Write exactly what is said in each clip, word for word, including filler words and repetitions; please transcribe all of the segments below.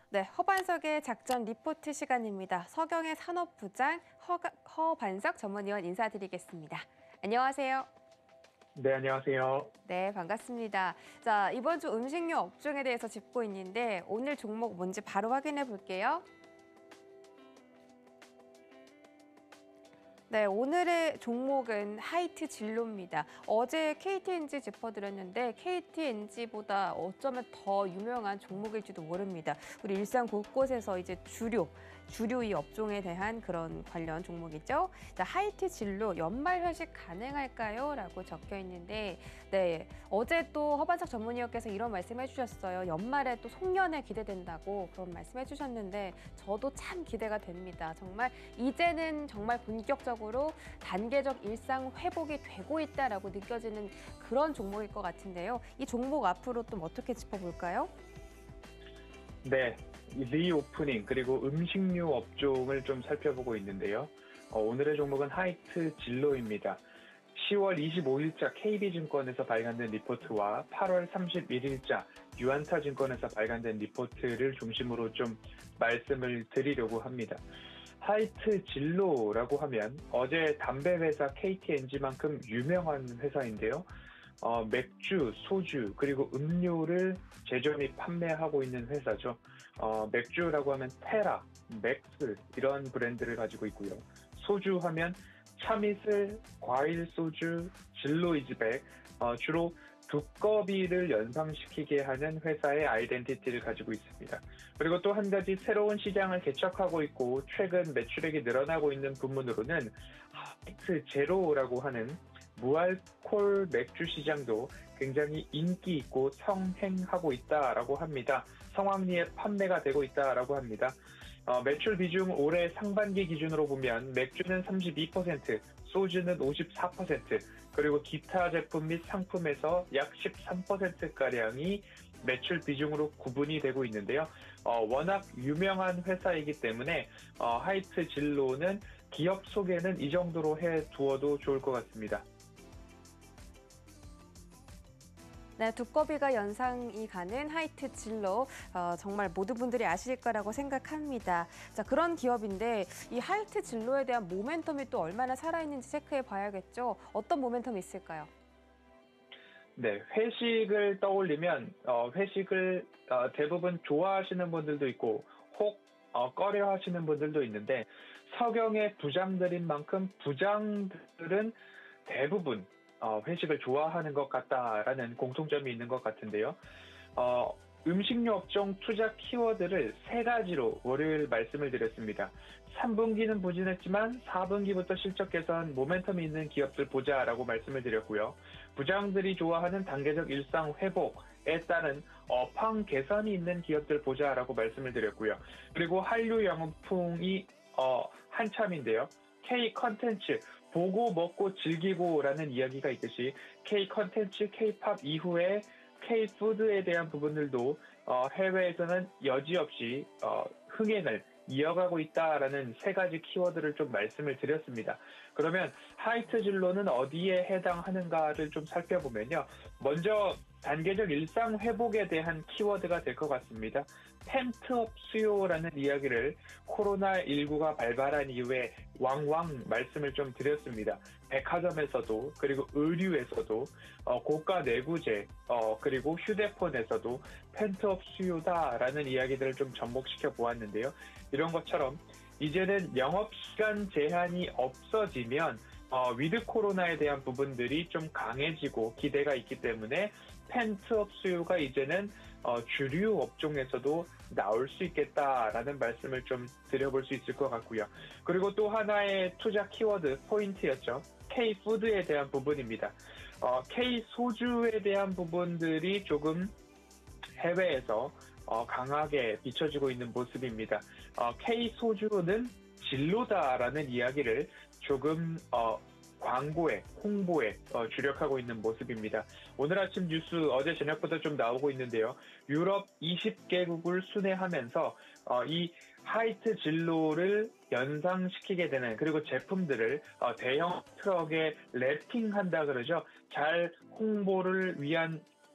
네, 허반석의 작전 리포트 시간입니다. 서경의 산업부장 허, 허반석 전문위원 인사드리겠습니다. 안녕하세요. 네, 안녕하세요. 네, 반갑습니다. 자, 이번 주 음식료 업종에 대해서 짚고 있는데 오늘 종목 뭔지 바로 확인해 볼게요. 네, 오늘의 종목은 하이트 진로입니다. 어제 케이티엔지 짚어드렸는데 케이티엔지보다 어쩌면 더 유명한 종목일지도 모릅니다. 우리 일상 곳곳에서 이제 주류, 주류 이 업종에 대한 그런 관련 종목이죠. 자, 하이트 진로 연말 회식 가능할까요? 라고 적혀 있는데 네, 어제 또 허반석 전문위원께서 이런 말씀 해주셨어요. 연말에 또 송년회 기대된다고 그런 말씀 해주셨는데 저도 참 기대가 됩니다. 정말 이제는 정말 본격적으로 단계적 일상 회복이 되고 있다라고 느껴지는 그런 종목일 것 같은데요. 이 종목 앞으로 좀 어떻게 짚어볼까요? 네, 리오프닝 그리고 음식료 업종을 좀 살펴보고 있는데요. 어, 오늘의 종목은 하이트 진로입니다. 시월 이십오일자 케이비증권에서 발간된 리포트와 팔월 삼십일일자 유안타증권에서 발간된 리포트를 중심으로 좀 말씀을 드리려고 합니다. 하이트 진로라고 하면 어제 담배 회사 케이티엔지만큼 유명한 회사인데요. 어, 맥주, 소주, 그리고 음료를 제조 및 판매하고 있는 회사죠. 어, 맥주라고 하면 테라, 맥스 이런 브랜드를 가지고 있고요. 소주 하면 참이슬, 과일 소주, 진로이즈백, 어, 주로 두꺼비를 연상시키게 하는 회사의 아이덴티티를 가지고 있습니다. 그리고 또 한 가지 새로운 시장을 개척하고 있고 최근 매출액이 늘어나고 있는 부문으로는 하이트 제로라고 하는 무알콜 맥주 시장도 굉장히 인기 있고 성행하고 있다라고 합니다. 성황리에 판매가 되고 있다라고 합니다. 어, 매출 비중 올해 상반기 기준으로 보면 맥주는 삼십이 퍼센트, 소주는 오십사 퍼센트, 그리고 기타 제품 및 상품에서 약 십삼 퍼센트가량이 매출 비중으로 구분이 되고 있는데요. 어, 워낙 유명한 회사이기 때문에 어, 하이트 진로는 기업 소개는 이 정도로 해두어도 좋을 것 같습니다. 네, 두꺼비가 연상이 가는 하이트 진로 어, 정말 모든 분들이 아실 거라고 생각합니다. 자, 그런 기업인데 이 하이트 진로에 대한 모멘텀이 또 얼마나 살아있는지 체크해 봐야겠죠. 어떤 모멘텀이 있을까요? 네, 회식을 떠올리면 어, 회식을 어, 대부분 좋아하시는 분들도 있고 혹 어, 꺼려 하시는 분들도 있는데 서경의 부장들인 만큼 부장들은 대부분 어, 회식을 좋아하는 것 같다라는 공통점이 있는 것 같은데요. 어, 음식료 업종 투자 키워드를 세 가지로 월요일 말씀을 드렸습니다. 삼 분기는 부진했지만 사 분기부터 실적 개선 모멘텀이 있는 기업들 보자라고 말씀을 드렸고요. 부장들이 좋아하는 단계적 일상 회복에 따른 업황 개선이 있는 기업들 보자라고 말씀을 드렸고요. 그리고 한류 영풍이 어, 한참인데요. K 컨텐츠 보고 먹고 즐기고라는 이야기가 있듯이 K 컨텐츠, K-팝 이후에 K-푸드에 대한 부분들도 어, 해외에서는 여지없이 어, 흥행을 이어가고 있다라는 세 가지 키워드를 좀 말씀을 드렸습니다. 그러면 하이트 진로는 어디에 해당하는가를 좀 살펴보면요. 먼저 단계적 일상 회복에 대한 키워드가 될 것 같습니다. 펜트업 수요라는 이야기를 코로나십구가 발발한 이후에 왕왕 말씀을 좀 드렸습니다. 백화점에서도 그리고 의류에서도 어, 고가 내구재 어, 그리고 휴대폰에서도 펜트업 수요다라는 이야기들을 좀 접목시켜 보았는데요. 이런 것처럼 이제는 영업시간 제한이 없어지면 어, 위드 코로나에 대한 부분들이 좀 강해지고 기대가 있기 때문에 펜트업 수요가 이제는 어, 주류 업종에서도 나올 수 있겠다라는 말씀을 좀 드려볼 수 있을 것 같고요. 그리고 또 하나의 투자 키워드 포인트였죠. K-푸드에 대한 부분입니다. 어, K-소주에 대한 부분들이 조금 해외에서 어, 강하게 비춰지고 있는 모습입니다. 어, K-소주는 진로다라는 이야기를 조금 어, 광고에, 홍보에 어, 주력하고 있는 모습입니다. 오늘 아침 뉴스 어제 저녁부터 좀 나오고 있는데요. 유럽 이십 개국을 순회하면서 어, 이 하이트 진로를 연상시키게 되는 그리고 제품들을 어, 대형 트럭에 랩핑한다 그러죠. 잘 홍보를 위한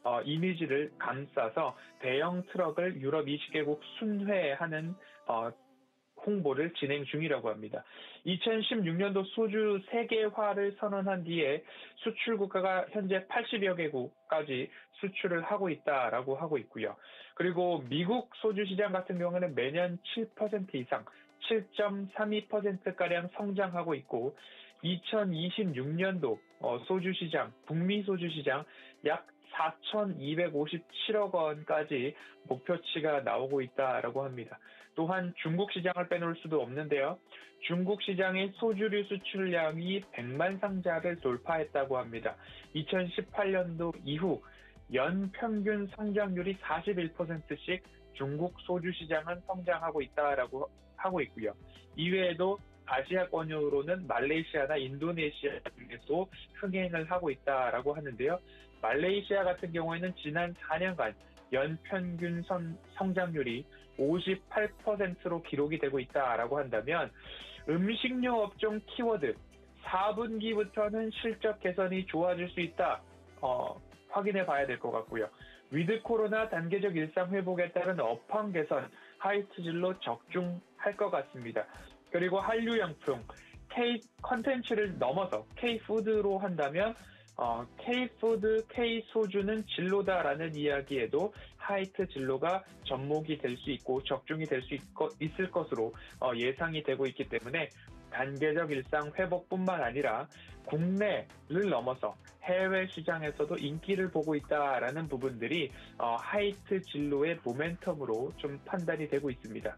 어, 이미지를 감싸서 대형 트럭을 유럽 이십 개국 순회하는 어, 홍보를 진행 중이라고 합니다. 이천십육 년도 소주 세계화를 선언한 뒤에 수출 국가가 현재 팔십여 개국까지 수출을 하고 있다라고 하고 있고요. 그리고 미국 소주 시장 같은 경우는 매년 칠 퍼센트 이상, 칠 점 삼이 퍼센트가량 성장하고 있고 이천이십육 년도 소주 시장, 북미 소주 시장 약 사천이백오십칠억 원까지 목표치가 나오고 있다라고 합니다. 또한 중국 시장을 빼놓을 수도 없는데요. 중국 시장의 소주류 수출량이 백만 상자를 돌파했다고 합니다. 이천십팔 년도 이후 연 평균 성장률이 사십일 퍼센트씩 중국 소주 시장은 성장하고 있다라고 하고 있고요. 이외에도 아시아권으로는 말레이시아나 인도네시아 등에서 흥행을 하고 있다라고 하는데요. 말레이시아 같은 경우에는 지난 사 년간 연평균 선, 성장률이 오십팔 퍼센트로 기록이 되고 있다라고 한다면 음식료 업종 키워드 사 분기부터는 실적 개선이 좋아질 수 있다. 어, 확인해 봐야 될 것 같고요. 위드 코로나 단계적 일상 회복에 따른 업황 개선 하이트 진로 적중할 것 같습니다. 그리고 한류양품 K 컨텐츠를 넘어서 K푸드로 한다면 어, K푸드, K소주는 진로다라는 이야기에도 하이트 진로가 접목이 될 수 있고 적중이 될 수 있을 것으로 어, 예상이 되고 있기 때문에 단계적 일상 회복뿐만 아니라 국내를 넘어서 해외 시장에서도 인기를 보고 있다라는 부분들이 어, 하이트 진로의 모멘텀으로 좀 판단이 되고 있습니다.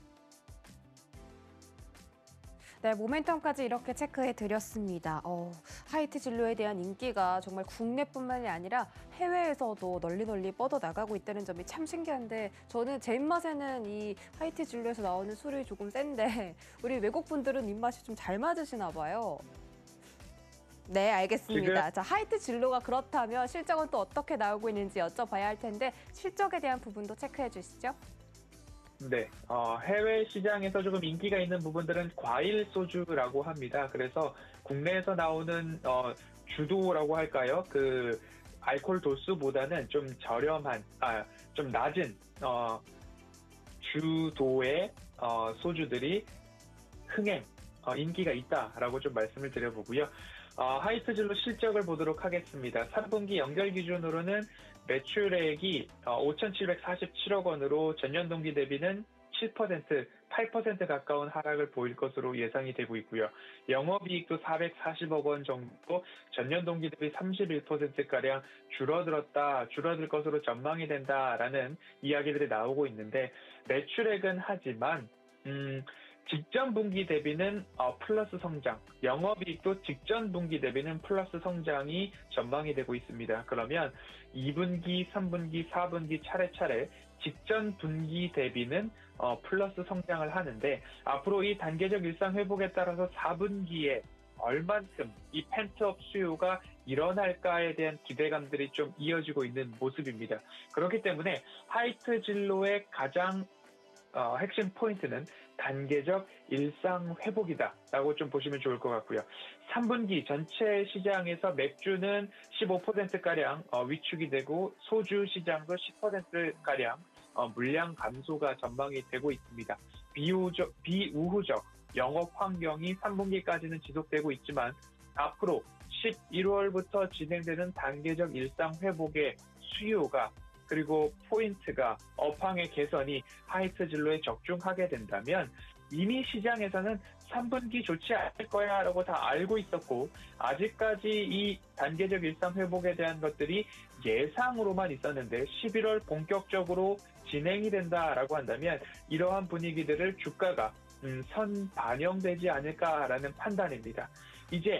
네, 모멘텀까지 이렇게 체크해 드렸습니다. 어, 하이트 진로에 대한 인기가 정말 국내뿐만이 아니라 해외에서도 널리 널리 뻗어 나가고 있다는 점이 참 신기한데 저는 제 입맛에는 이 하이트 진로에서 나오는 술이 조금 센데 우리 외국 분들은 입맛이 좀 잘 맞으시나 봐요. 네, 알겠습니다. 지금... 자, 하이트 진로가 그렇다면 실적은 또 어떻게 나오고 있는지 여쭤봐야 할 텐데 실적에 대한 부분도 체크해 주시죠. 네, 어, 해외 시장에서 조금 인기가 있는 부분들은 과일 소주라고 합니다. 그래서 국내에서 나오는 어, 주도라고 할까요? 그 알코올 도수보다는 좀 저렴한, 아, 좀 낮은 어, 주도의 어, 소주들이 흥행, 어, 인기가 있다라고 좀 말씀을 드려보고요. 어, 하이트 진로 실적을 보도록 하겠습니다. 삼 분기 연결 기준으로는 매출액이 오천칠백사십칠억 원으로 전년 동기 대비는 칠 퍼센트, 팔 퍼센트 가까운 하락을 보일 것으로 예상이 되고 있고요. 영업이익도 사백사십억 원 정도 전년 동기 대비 삼십일 퍼센트가량 줄어들었다, 줄어들 것으로 전망이 된다라는 이야기들이 나오고 있는데 매출액은 하지만 음, 직전 분기 대비는 어, 플러스 성장, 영업이익도 직전 분기 대비는 플러스 성장이 전망이 되고 있습니다. 그러면 이 분기, 삼 분기, 사 분기 차례차례 직전 분기 대비는 어, 플러스 성장을 하는데 앞으로 이 단계적 일상 회복에 따라서 사 분기에 얼만큼 이 펜트업 수요가 일어날까에 대한 기대감들이 좀 이어지고 있는 모습입니다. 그렇기 때문에 하이트 진로의 가장 어, 핵심 포인트는 단계적 일상 회복이다라고 좀 보시면 좋을 것 같고요. 삼 분기 전체 시장에서 맥주는 십오 퍼센트가량 어, 위축이 되고 소주 시장도 십 퍼센트가량 어, 물량 감소가 전망이 되고 있습니다. 비우적, 비우후적 영업 환경이 삼 분기까지는 지속되고 있지만 앞으로 십일월부터 진행되는 단계적 일상 회복의 수요가 그리고 포인트가 업황의 개선이 하이트 진로에 적중하게 된다면 이미 시장에서는 삼 분기 좋지 않을 거야 라고 다 알고 있었고 아직까지 이 단계적 일상 회복에 대한 것들이 예상으로만 있었는데 십일월 본격적으로 진행이 된다라고 한다면 이러한 분위기들을 주가가 음, 선 반영되지 않을까라는 판단입니다. 이제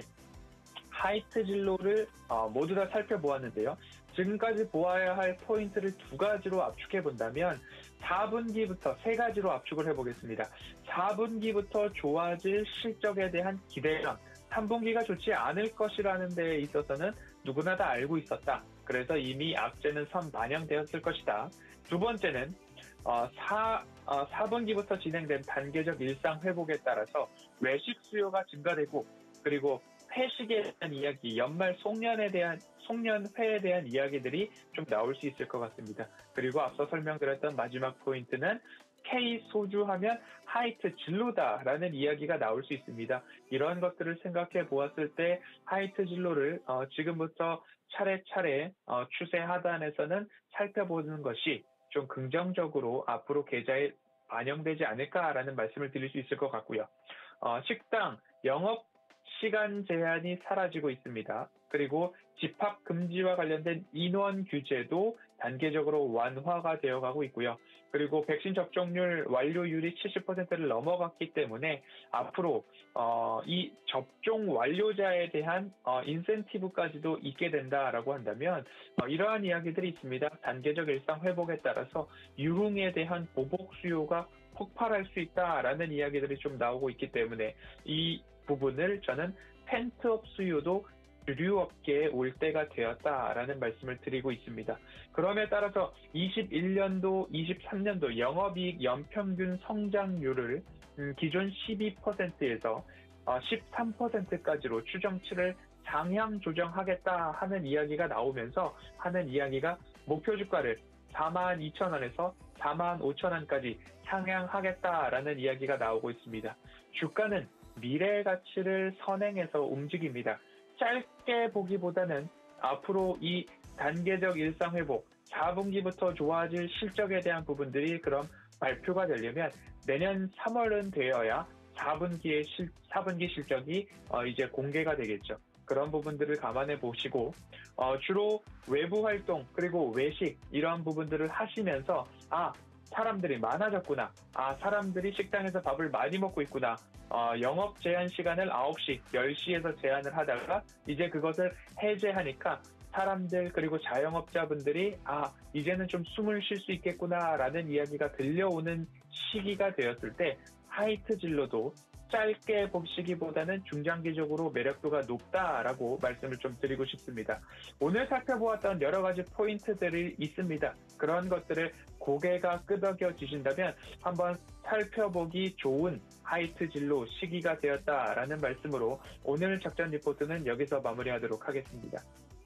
하이트 진로를 어, 모두 다 살펴보았는데요. 지금까지 보아야 할 포인트를 두 가지로 압축해 본다면 사 분기부터 세 가지로 압축을 해보겠습니다. 사 분기부터 좋아질 실적에 대한 기대감, 삼 분기가 좋지 않을 것이라는 데에 있어서는 누구나 다 알고 있었다. 그래서 이미 악재는 선 반영되었을 것이다. 두 번째는 어, 사, 어, 사 분기부터 진행된 단계적 일상 회복에 따라서 외식 수요가 증가되고 그리고 회식에 대한 이야기, 연말 송년에 대한 송년회에 대한 이야기들이 좀 나올 수 있을 것 같습니다. 그리고 앞서 설명드렸던 마지막 포인트는 K 소주 하면 하이트 진로다라는 이야기가 나올 수 있습니다. 이런 것들을 생각해 보았을 때 하이트 진로를 어, 지금부터 차례차례 어, 추세 하단에서는 살펴보는 것이 좀 긍정적으로 앞으로 계좌에 반영되지 않을까라는 말씀을 드릴 수 있을 것 같고요. 어, 식당, 영업 시간 제한이 사라지고 있습니다. 그리고 집합 금지와 관련된 인원 규제도 단계적으로 완화가 되어가고 있고요. 그리고 백신 접종률 완료율이 칠십 퍼센트를 넘어갔기 때문에 앞으로 어, 이 접종 완료자에 대한 어, 인센티브까지도 있게 된다라고 한다면 어, 이러한 이야기들이 있습니다. 단계적 일상 회복에 따라서 유흥에 대한 보복 수요가 폭발할 수 있다라는 이야기들이 좀 나오고 있기 때문에 이 부분을 저는 펜트업 수요도 주류 업계에 올 때가 되었다라는 말씀을 드리고 있습니다. 그럼에 따라서 이십일 년도, 이십삼 년도 영업이익 연평균 성장률을 기존 십이 퍼센트에서 십삼 퍼센트까지로 추정치를 상향 조정하겠다 하는 이야기가 나오면서 하는 이야기가 목표 주가를 사만 이천 원에서 사만 오천 원까지 상향하겠다라는 이야기가 나오고 있습니다. 주가는 미래 가치를 선행해서 움직입니다. 짧게 보기보다는 앞으로 이 단계적 일상 회복, 사 분기부터 좋아질 실적에 대한 부분들이 그럼 발표가 되려면 내년 삼월은 되어야 사 분기의 실, 사 분기 실적이 어, 이제 공개가 되겠죠. 그런 부분들을 감안해 보시고 어, 주로 외부 활동 그리고 외식 이러한 부분들을 하시면서 아 사람들이 많아졌구나. 아 사람들이 식당에서 밥을 많이 먹고 있구나. 어, 영업 제한 시간을 아홉 시, 열 시에서 제한을 하다가 이제 그것을 해제하니까 사람들 그리고 자영업자분들이 아 이제는 좀 숨을 쉴 수 있겠구나라는 이야기가 들려오는 시기가 되었을 때 하이트 진로도 짧게 보시기보다는 중장기적으로 매력도가 높다라고 말씀을 좀 드리고 싶습니다. 오늘 살펴보았던 여러 가지 포인트들이 있습니다. 그런 것들을 고개가 끄덕여지신다면 한번 살펴보기 좋은 하이트 진로 시기가 되었다라는 말씀으로 오늘 작전 리포트는 여기서 마무리하도록 하겠습니다.